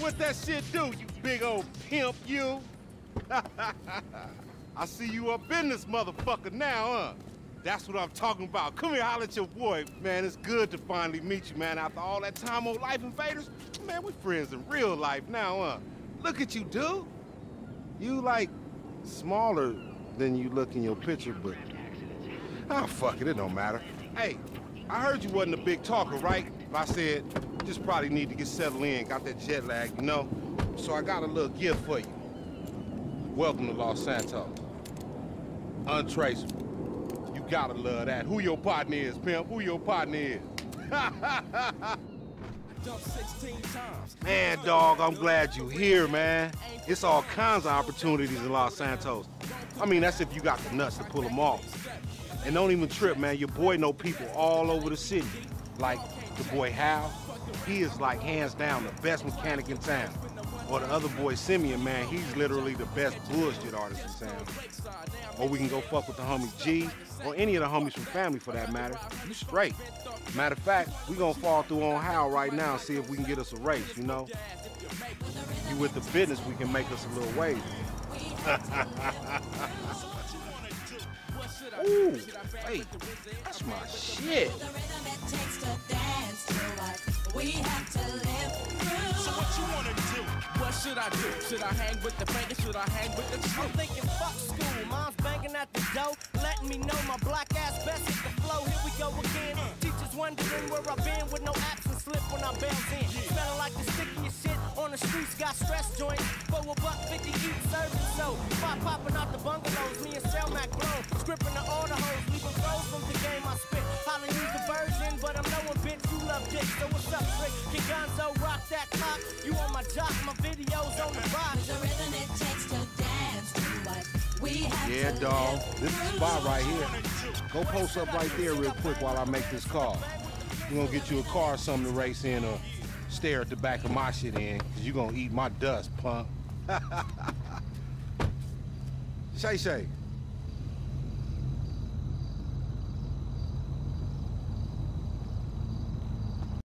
What that shit do, you big old pimp, you? I see you up in this motherfucker now, huh? That's what I'm talking about. Come here, holler at your boy. Man, it's good to finally meet you, man. After all that time on Life Invaders, man, we friends in real life now, huh? Look at you, dude. You, like, smaller than you look in your picture, but... Oh, fuck it, it don't matter. Hey, I heard you wasn't a big talker, right? I said, you just probably need to get settled in, got that jet lag, you know? So I got a little gift for you. Welcome to Los Santos. Untraceable. You gotta love that. Who your partner is, pimp? Who your partner is? Man, dog, I'm glad you here, man. It's all kinds of opportunities in Los Santos. I mean, that's if you got the nuts to pull them off. And don't even trip, man. Your boy know people all over the city. Like the boy Hal, he is like hands down the best mechanic in town. Or the other boy Simeon, man, he's literally the best bullshit artist in town. Or we can go fuck with the homie G, or any of the homies from family for that matter. You straight. Matter of fact, we gonna fall through on Hal right now and see if we can get us a race, you know? You with the business, we can make us a little wave. Ooh, hey, that's my shit. So what you wanna do? What should I do? Should I hang with the banker? Should I hang with the truth? I'm thinking fuck school. Mom's banging at the door, letting me know my black ass best hit the flow. Here we go again. Teachers wondering where I've been with no absence slip when I bounce in. Smelling like the stickiest shit on the streets. Got stress joints for $1.50 each serving. So pop popping out the bungalows, me and Selmac blow, scripting the order hoes, leaving throws from the game I spit. Holla use the version, but I'm knowing bitch you love dick. So what's up, Rick? Kid Gonzo, rock that clock. You on my jock, my videos on the box. The rhythm it takes to dance to what we have. Yeah, dawg. This is the spot right here. Go post up right there real quick while I make this call. We're gonna get you a car or something to race in, or stare at the back of my shit in, cause you gonna eat my dust, punk. Shay Shay.